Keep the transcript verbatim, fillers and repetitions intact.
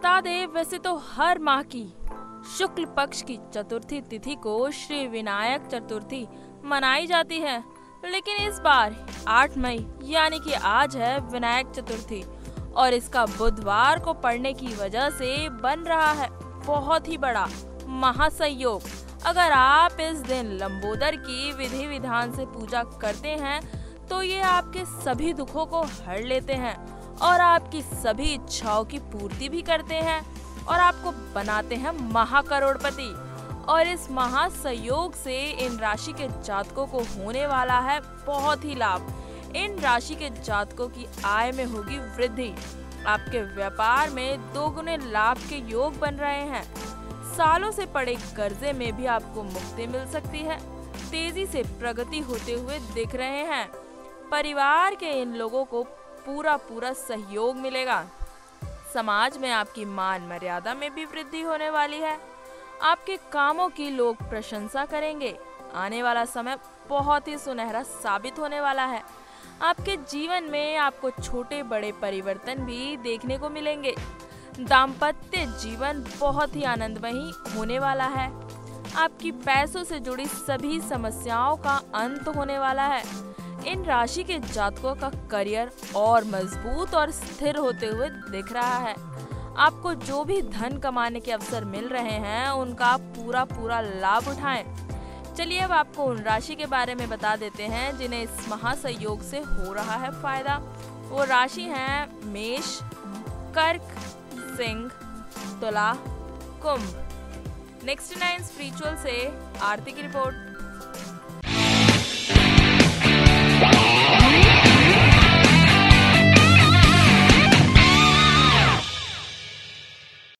बता दे, वैसे तो हर माह की शुक्ल पक्ष की चतुर्थी तिथि को श्री विनायक चतुर्थी मनाई जाती है, लेकिन इस बार आठ मई यानी कि आज है विनायक चतुर्थी और इसका बुधवार को पड़ने की वजह से बन रहा है बहुत ही बड़ा महासंयोग। अगर आप इस दिन लंबोदर की विधि विधान से पूजा करते हैं तो ये आपके सभी दुखों को हर लेते हैं और आपकी सभी इच्छाओं की पूर्ति भी करते हैं और आपको बनाते हैं महाकरोड़पति। और इस महासंयोग से इन राशि के जातकों को होने वाला है बहुत ही लाभ। इन राशि के जातकों की आय में होगी वृद्धि, आपके व्यापार में दोगुने लाभ के योग बन रहे हैं। सालों से पड़े कर्जे में भी आपको मुक्ति मिल सकती है, तेजी से प्रगति होते हुए दिख रहे हैं। परिवार के इन लोगों को पूरा पूरा सहयोग मिलेगा। समाज में आपकी मान मर्यादा में भी वृद्धि होने वाली है। आपके कामों की लोग प्रशंसा करेंगे। आने वाला समय बहुत ही सुनहरा साबित होने वाला है। आपके जीवन में आपको छोटे बड़े परिवर्तन भी देखने को मिलेंगे। दाम्पत्य जीवन बहुत ही आनंदमयी होने वाला है। आपकी पैसों से जुड़ी सभी समस्याओं का अंत होने वाला है। इन राशि के जातकों का करियर और मजबूत और स्थिर होते हुए दिख रहा है। आपको जो भी धन कमाने के अवसर मिल रहे हैं उनका पूरा पूरा लाभ उठाएं। चलिए अब आपको उन राशि के बारे में बता देते हैं जिन्हें इस महासंयोग से हो रहा है फायदा। वो राशि हैं मेष, कर्क, सिंह, तुला, कुंभ। नेक्स्ट नाइन स्पिरिचुअल से आरती की रिपोर्ट।